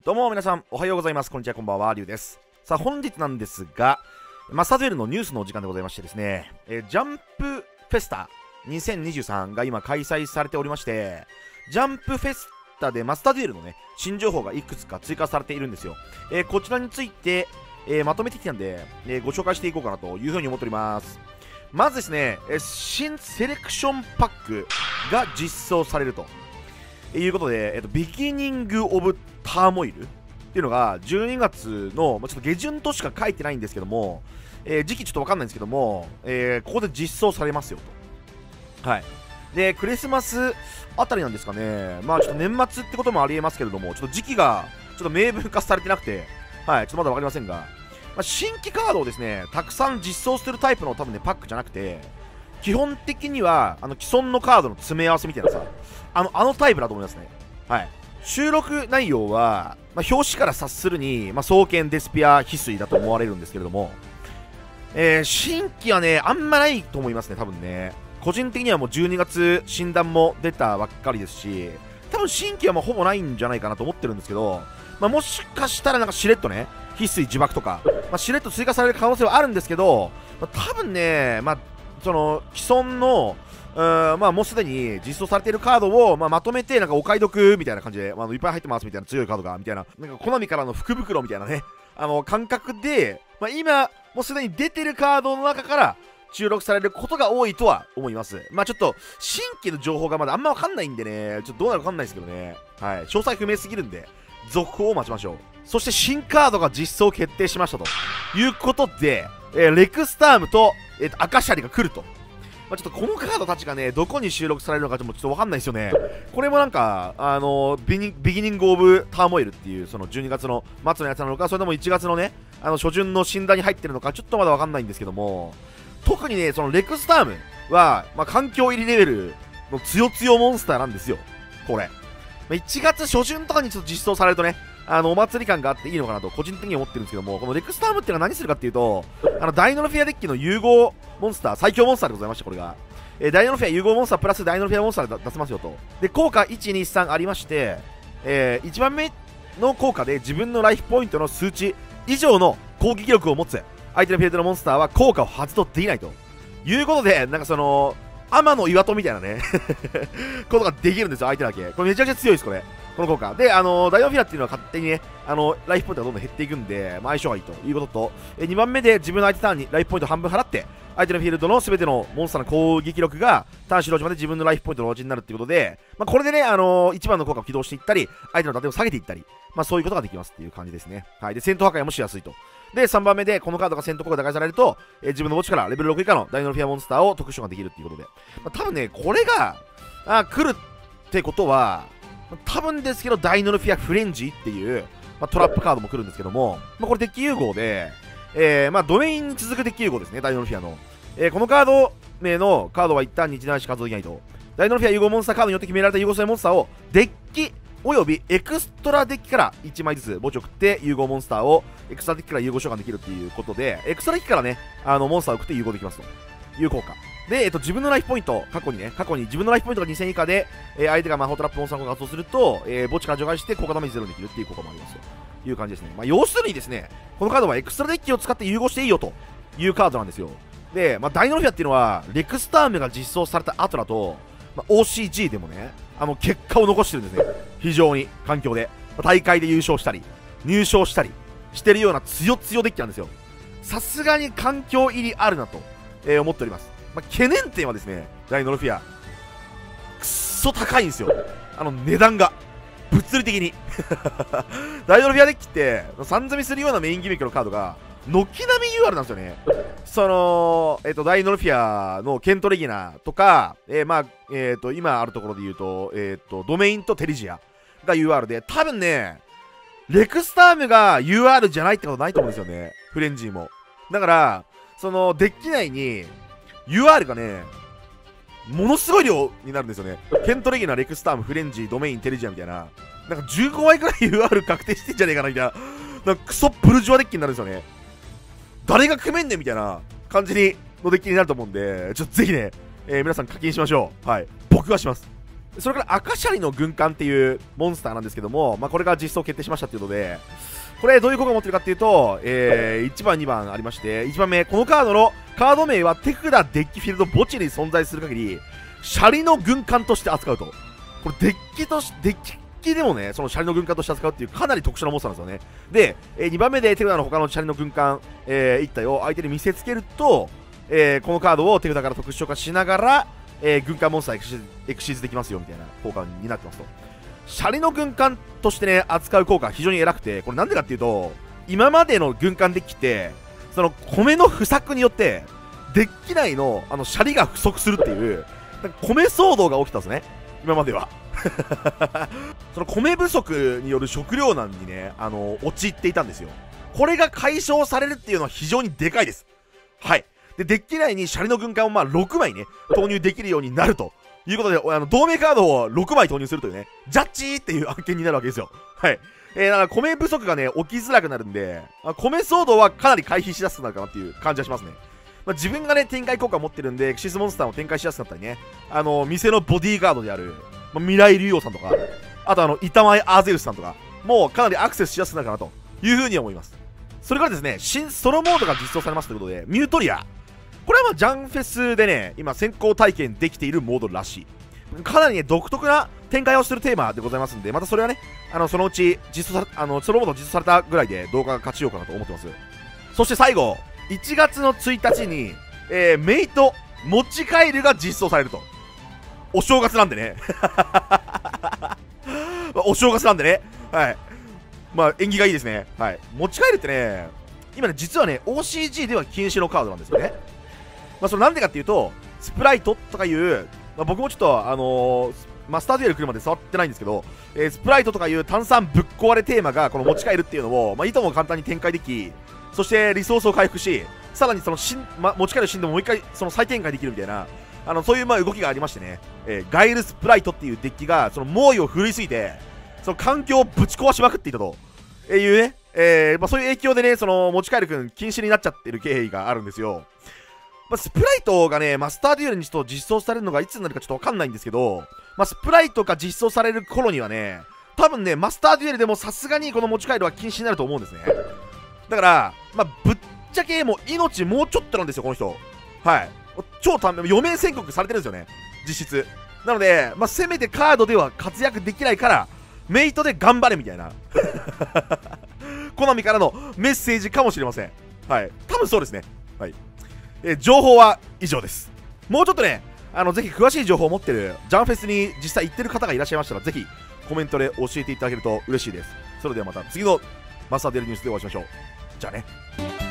どうも皆さんおはようございます。こんにちは、こんばんは、りゅうです。さあ本日なんですが、マスターズウェルのニュースのお時間でございましてですね、ジャンプフェスタ2023が今開催されておりまして、ジャンプフェスタでマスターズウェルのね、新情報がいくつか追加されているんですよ。こちらについて、まとめてきたんで、ご紹介していこうかなというふうに思っております。まずですね、新セレクションパックが実装されるということで、ビギニング・オブ・ターモイルっていうのが12月の、ちょっと下旬としか書いてないんですけども、時期ちょっとわかんないんですけども、ここで実装されますよと。はい。で、クリスマスあたりなんですかね、ちょっと年末ってこともありえますけれども、ちょっと時期がちょっと明文化されてなくて、はい、ちょっとまだわかりませんが、新規カードをですね、たくさん実装してるタイプの多分ね、パックじゃなくて、基本的には、既存のカードの詰め合わせみたいなさ、あのタイプだと思いますね。はい。収録内容は、表紙から察するに、双剣、デスピア、翡翠だと思われるんですけれども、新規はね、あんまないと思いますね、多分ね。個人的にはもう12月、診断も出たばっかりですし、多分新規はもうほぼないんじゃないかなと思ってるんですけど、もしかしたらなんかしれっとね、翡翠呪縛とか、しれっと追加される可能性はあるんですけど、多分ね、その既存のもうすでに実装されているカードを、まとめてなんかお買い得みたいな感じで、いっぱい入ってますみたいな、強いカードがみたいな、なんかコナミからの福袋みたいなね、感覚で、今もうすでに出てるカードの中から収録されることが多いとは思います。ちょっと新規の情報がまだあんま分かんないんでね、ちょっとどうなるか分かんないですけどね、はい、詳細不明すぎるんで続報を待ちましょう。そして新カードが実装決定しましたということで、レクスタームと、アカシャリが来ると。ちょっとこのカードたちがね、どこに収録されるのかちょっとわかんないですよね。これもなんか、ビギニング・オブ・ターモイルっていう、その12月の末のやつなのか、それとも1月のね、初旬の診断に入ってるのか、ちょっとまだわかんないんですけども、特にね、そのレクスタームは、環境入りレベルの強強モンスターなんですよ、これ。1月初旬とかにちょっと実装されるとね、お祭り感があっていいのかなと個人的には思ってるんですけども、このレクスタームっていうのは何するかっていうと、ダイノロフィアデッキの融合モンスター、最強モンスターでございました、これが。ダイノロフィア融合モンスタープラスダイノロフィアモンスターで出せますよと。で、効果1、2、3ありまして、1番目の効果で自分のライフポイントの数値以上の攻撃力を持つ相手のフィールドのモンスターは効果を発動できないということで、なんかその、天の岩戸みたいなねことができるんですよ、相手だけ。これめちゃくちゃ強いです、この効果。で、ダイノフィアっていうのは勝手にね、ライフポイントがどんどん減っていくんで、相性がいいということと、2番目で自分の相手ターンにライフポイント半分払って、相手のフィールドの全てのモンスターの攻撃力がターン終了時まで自分のライフポイントの同時になるっていうことで、これでね、1番の効果を起動していったり、相手の打点を下げていったり、そういうことができますっていう感じですね。はい。で、戦闘破壊もしやすいと。で、3番目で、このカードが戦闘効果で打開されると、自分の墓地からレベル6以下のダイノロフィアモンスターを特殊ができるっていうことで、多分ね、これが、来るってことは、多分ですけど、ダイノロフィアフレンジっていう、トラップカードも来るんですけども、これデッキ融合で、ドメインに続くデッキ融合ですね、ダイノロフィアの。このカード名のカードは一旦に1段しか活動できないと。ダイノロフィア融合モンスターカードによって決められた融合性モンスターをデッキおよびエクストラデッキから1枚ずつ墓地を送って融合モンスターをエクストラデッキから融合召喚できるっていうことで、エクストラデッキからね、モンスターを送って融合できますという効果。で、自分のライフポイント、過去に自分のライフポイントが2000以下で、相手が魔法トラップモンスターを発動すると、墓地から除外して効果ダメージゼロにできるっていう効果もありますという感じですね。要するにですね、このカードはエクストラデッキを使って融合していいよというカードなんですよ。で、ダイノロフィアっていうのは、レクスタームが実装された後だと、OCG でもね、結果を残してるんですね。非常に環境で。大会で優勝したり、入賞したりしてるような強強デッキなんですよ。さすがに環境入りあるなと、思っております。懸念点はですね、ダイノロフィア、くっそ高いんですよ。値段が。物理的に。ダイノロフィアデッキって、さん積みするようなメインギミックのカードが、軒並み UR なんですよね。その、ダイノロフィアのケントレギナとか、今あるところで言うと、ドメインとテリジアが UR で、多分ね、レクスタームが UR じゃないってことないと思うんですよね。フレンジーも。だから、その、デッキ内に、UR がね、ものすごい量になるんですよね。ケントレギナ、レクスターム、フレンジー、ドメイン、テリジアみたいな。なんか15枚くらい UR 確定してんじゃねえかなみたいな。なんかクソブルジョアデッキになるんですよね。誰が組めんねんみたいな感じのデッキになると思うんで、ちょっとぜひね、皆さん課金しましょう。はい。僕はします。 それから赤シャリの軍艦っていうモンスターなんですけども、これが実装決定しましたっていうので、これどういう効果を持ってるかっていうと、1番2番ありまして、1番目、このカードのカード名は手札デッキフィールド墓地に存在する限りシャリの軍艦として扱うと。これデッキでもね、そのシャリの軍艦として扱うっていうかなり特殊なモンスターなんですよね。で、2番目で手札の他のシャリの軍艦、1体を相手に見せつけると、このカードを手札から特殊召喚しながら、軍艦モンスターエクシーズできますよみたいな効果になってますと。シャリの軍艦としてね、扱う効果は非常に偉くて、これなんでかっていうと、今までの軍艦デッキって、その米の不作によって、デッキ内のシャリが不足するっていう、米騒動が起きたんですね、今までは。その米不足による食糧難にね、陥っていたんですよ。これが解消されるっていうのは非常にでかいです。はい。で、デッキ内にシャリの軍艦を6枚ね、投入できるようになるということで、同盟カードを6枚投入するというね、ジャッジーっていう案件になるわけですよ。はい。だから米不足がね、起きづらくなるんで、米騒動はかなり回避しやすくなるかなっていう感じはしますね。自分がね、展開効果を持ってるんで、エクシスモンスターを展開しやすくなったりね、店のボディーガードである、未来竜王さんとか、あと板前アーゼウスさんとか、もうかなりアクセスしやすくなるかなというふうに思います。それからですね、新ソロモードが実装されますということで、ミュートリア。これはジャンフェスでね、今先行体験できているモードらしい。かなりね、独特な展開をしているテーマでございますんで、またそれはね、そのうちソロモード実装されたぐらいで動画が勝ちようかなと思ってます。そして最後、1月の1日に、メイト持ち帰るが実装されると。お正月なんでね。お正月なんでね。はい。縁起がいいですね。はい。持ち帰るってね、今ね、実はね、OCG では禁止のカードなんですよね。それなんでかっていうと、スプライトとかいう、僕もちょっと、マスターデュエル来るまで触ってないんですけど、スプライトとかいう炭酸ぶっ壊れテーマがこの持ち帰るっていうのを、いとも簡単に展開でき、そしてリソースを回復し、さらにその持ち帰るシーンでももう一回その再展開できるみたいな、そういう動きがありましてね、ガイルスプライトっていうデッキがその猛威を振るいすぎて、その環境をぶち壊しまくっていたというね、そういう影響でね、その持ち帰るくん禁止になっちゃってる経緯があるんですよ。スプライトがね、マスターデュエルにちょっと実装されるのがいつになるかちょっとわかんないんですけど、スプライトが実装される頃にはね、多分ね、マスターデュエルでもさすがにこの持ち帰るは禁止になると思うんですね。だから、ぶっちゃけもう命もうちょっとなんですよ、この人。はい。余命宣告されてるんですよね、実質。なので、せめてカードでは活躍できないから、メイトで頑張れみたいな。コナミからのメッセージかもしれません。はい。多分そうですね。はい。情報は以上です。もうちょっとね、ぜひ詳しい情報を持ってるジャンフェスに実際行ってる方がいらっしゃいましたら、ぜひコメントで教えていただけると嬉しいです。それではまた次のマスターデュエルニュースでお会いしましょう。じゃあね。